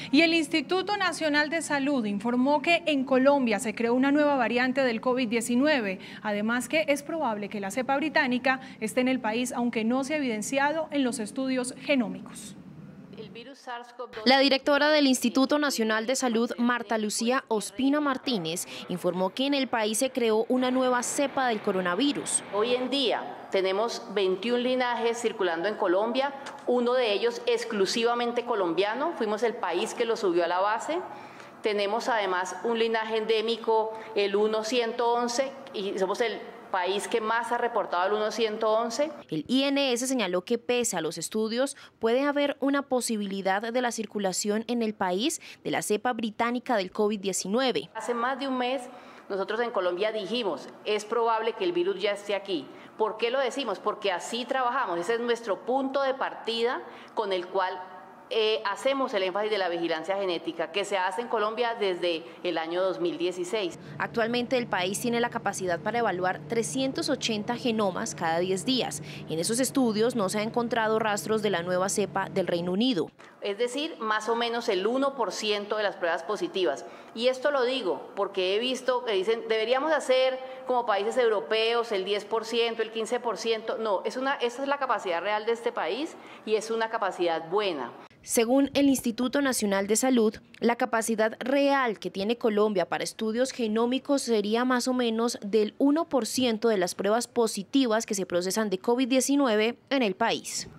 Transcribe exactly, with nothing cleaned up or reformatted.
Y el Instituto Nacional de Salud informó que en Colombia se creó una nueva variante del COVID diecinueve, además que es probable que la cepa británica esté en el país, aunque no se ha evidenciado en los estudios genómicos. La directora del Instituto Nacional de Salud, Marta Lucía Ospina Martínez, informó que en el país se creó una nueva cepa del coronavirus. Hoy en día tenemos veintiún linajes circulando en Colombia, uno de ellos exclusivamente colombiano, fuimos el país que lo subió a la base. Tenemos además un linaje endémico, el uno ciento once, y somos el país que más ha reportado el uno ciento once. El I N S señaló que pese a los estudios puede haber una posibilidad de la circulación en el país de la cepa británica del COVID diecinueve. Hace más de un mes nosotros en Colombia dijimos, es probable que el virus ya esté aquí. ¿Por qué lo decimos? Porque así trabajamos, ese es nuestro punto de partida con el cual Eh, hacemos el énfasis de la vigilancia genética que se hace en Colombia desde el año dos mil dieciséis. Actualmente el país tiene la capacidad para evaluar trescientos ochenta genomas cada diez días. En esos estudios no se ha encontrado rastros de la nueva cepa del Reino Unido. Es decir, más o menos el uno por ciento de las pruebas positivas. Y esto lo digo porque he visto que dicen, deberíamos hacer como países europeos el diez por ciento, el quince por ciento. No, es una, esa es la capacidad real de este país y es una capacidad buena. Según el Instituto Nacional de Salud, la capacidad real que tiene Colombia para estudios genómicos sería más o menos del uno por ciento de las pruebas positivas que se procesan de COVID diecinueve en el país.